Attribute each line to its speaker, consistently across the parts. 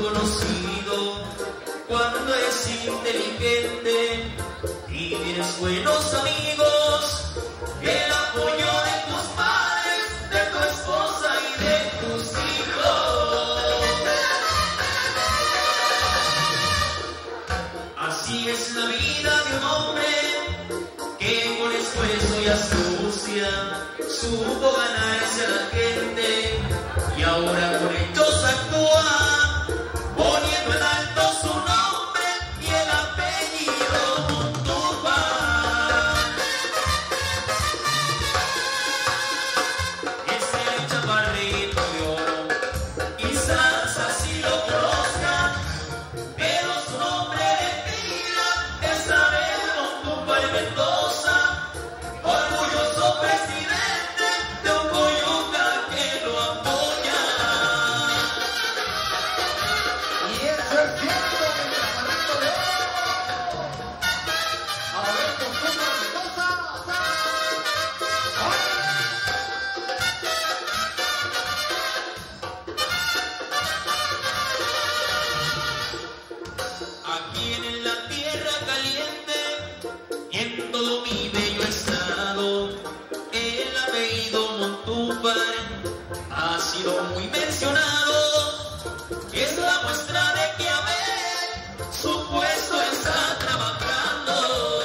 Speaker 1: conocido cuando eres inteligente y tienes buenos amigos, el apoyo de tus padres, de tu esposa y de tus hijos. Así es la vida de un hombre que con esfuerzo y astucia supo ganarse a la gente y ahora con hechos actúa, poniendo en alto su nombre y el apellido Montúfar. Es el chaparrito de oro, quizás así lo conozcan, pero su nombre de pila es Abel Montúfar Mendoza, orgulloso presidente de un Coyuca que lo apoya.
Speaker 2: Y eso es cierto, mi chaparrito de oro. A ver, Montúfar Mendoza.
Speaker 1: Aquí en la tierra caliente y en todo mi bello estado, el apellido Montúfar ha sido muy mencionado. Es la muestra de que Abel su puesto está trabajando.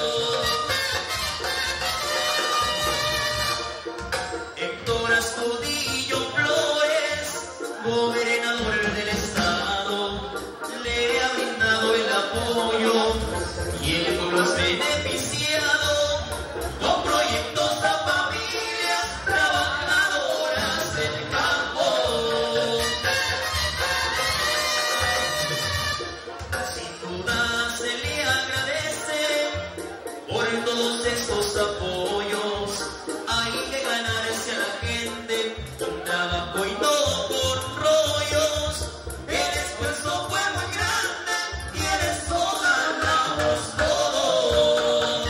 Speaker 1: Héctor Astudillo Flores, gobernador del estado, le ha brindado el apoyo y el pueblo es beneficiado con proyectos a familias trabajadoras del campo. Sin duda se le agradece por todos estos apoyos. Hay que ganarse a la gente con trabajo y no con rollos. El esfuerzo fue muy grande y en eso ganamos todos.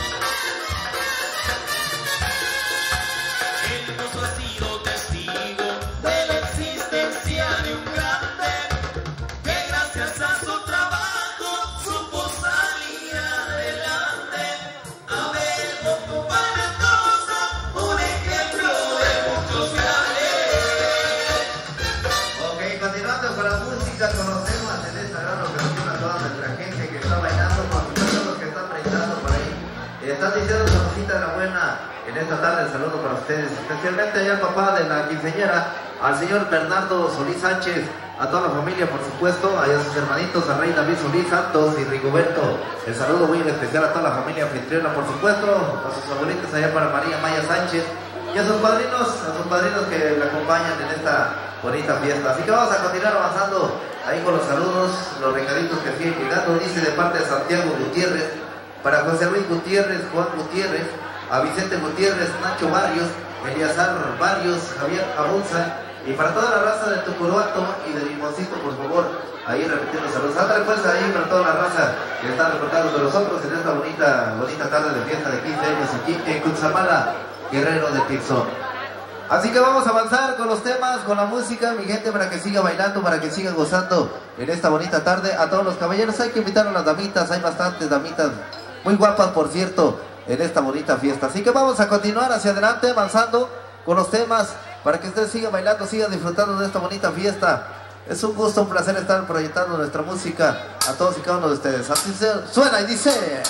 Speaker 1: El mozo ha sido testigo de la existencia de un grande que gracias a su trabajo supo salir adelante. Abel Montúfar Mendoza, un ejemplo de muchos grandes.
Speaker 2: Ok, continuando con la música, con los temas en esta gran ocasión a toda nuestra gente que está bailando, por supuesto los que están brindando por ahí. Están diciendo Salucita de la Buena en esta tarde, el saludo para ustedes, especialmente allá al papá de la quinceañera, al señor Bernardo Solís Sánchez, a toda la familia, por supuesto, allá a sus hermanitos, al rey David Solís Santos y Rigoberto. El saludo muy especial a toda la familia anfitriona, por supuesto, a sus abuelitas allá para María Maya Sánchez y a sus padrinos que le acompañan en esta bonita fiesta. Así que vamos a continuar avanzando ahí con los saludos, los recaditos que siguen llegando. Dice de parte de Santiago Gutiérrez, para José Luis Gutiérrez, Juan Gutiérrez, a Vicente Gutiérrez, Nacho Barrios, Eliazar Barrios, Javier Abunza, y para toda la raza de Tucuruato y de Limoncito, por favor, ahí repitiendo saludos. Ándale pues ahí para toda la raza que está reportando con nosotros en esta bonita tarde de fiesta de 15 años aquí en Cutzamala, Guerrero de Tixón. Así que vamos a avanzar con los temas, con la música, mi gente, para que siga bailando, para que siga gozando en esta bonita tarde. A todos los caballeros hay que invitar a las damitas, hay bastantes damitas muy guapas, por cierto, en esta bonita fiesta. Así que vamos a continuar hacia adelante, avanzando con los temas, para que ustedes sigan bailando, sigan disfrutando de esta bonita fiesta. Es un gusto, un placer estar proyectando nuestra música a todos y cada uno de ustedes. Así suena y dice...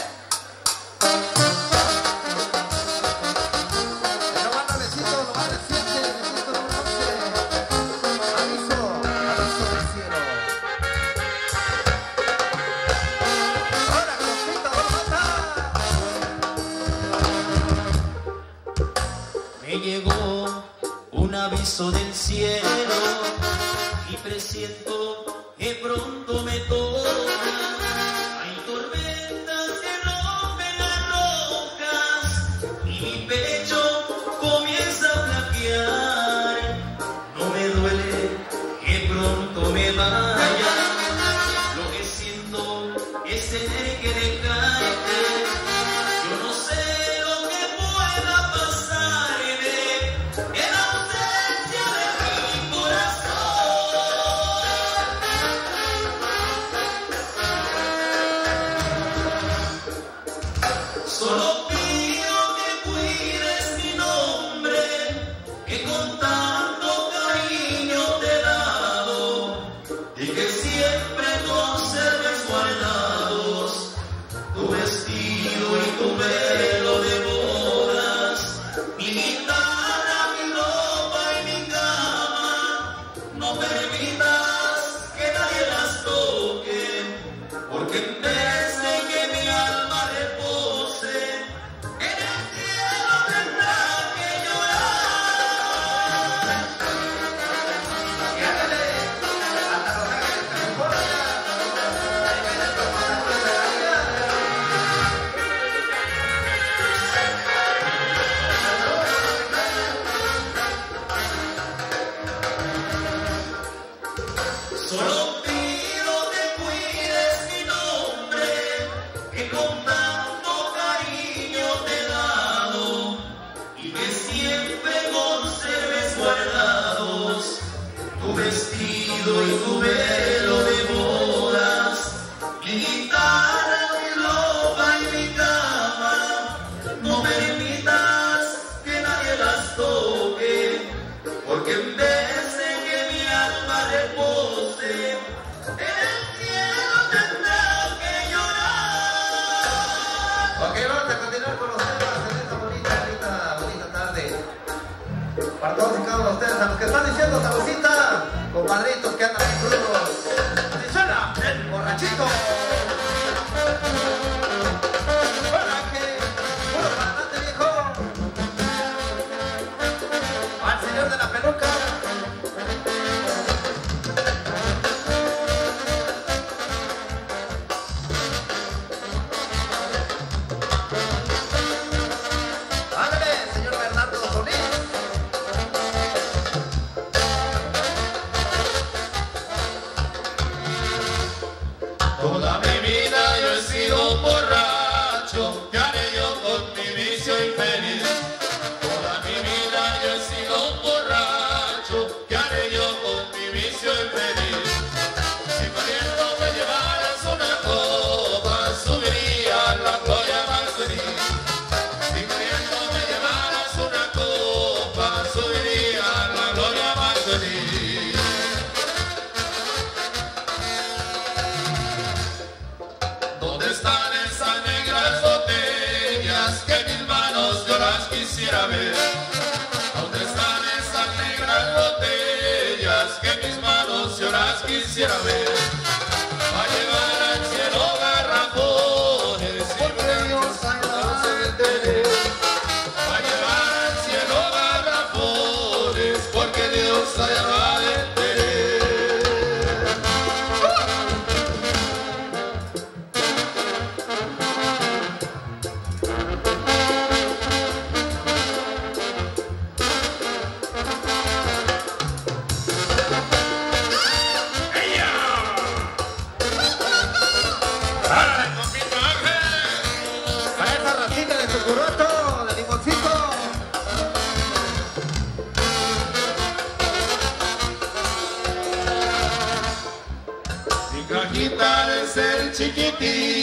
Speaker 1: Me llegó un aviso del cielo y presiento que pronto me toca. Hay tormentas que rompen las rocas y mi pecho comienza a flaquear. No me duele que pronto me vaya, lo que siento es tener que dejarte. Yo no sé lo que pueda pasarme en ausencia de mi corazón. con tanto cariño te he dado y que siempre conserves guardados tu vestido y tu velo de bodas, mi guitarra, mi ropa y mi cama. No permitas que nadie las toque, porque en vez de que mi alma repose, en el cielo tendrá que llorar.
Speaker 2: Y ándale, hasta Los Ángeles, California. Ahí viene tu hermana de la vida.
Speaker 1: Solo pido que cuides mi nombre, que con tanto cariño te he dado, y que siempre conserves guardados tu vestido y tu velo de bodas, mi guitarra, mi ropa y mi cama. No permitas que nadie las toque, porque en vez de que mi alma repose, en el cielo tendrá que llorar.
Speaker 2: Ok, vamos a continuar con los temas en esta bonita tarde. Para todos y cada uno de ustedes, a los que están diciendo salucita, compadritos que andan bien crudos. Así suena el borrachito. Coraje, puro para adelante, viejo. Al señor de la peluca. Ándale, señor Bernardo Solís.
Speaker 1: Toda mi vida yo he sido un borracho, ¿qué haré yo con mi vicio infeliz? Toda mi vida yo he sido un borracho, ¿qué haré yo con mi vicio infeliz? Si corriendo me llevaras una copa, subiría a la gloria más feliz. Si corriendo me llevaras una copa, subiría a la gloria más feliz. ¿Dónde están esas negras botellas que mis manos yo las quisiera ver? ¿Dónde están esas negras botellas que mis manos yo las quisiera ver? Va a llevar al cielo garrafones porque Dios no se detere. Va a llevar al cielo garrafones porque Dios allá va a detener.
Speaker 2: Para esa racita de chocorato, de limoncito.
Speaker 1: Mi cajita de ser chiquitita.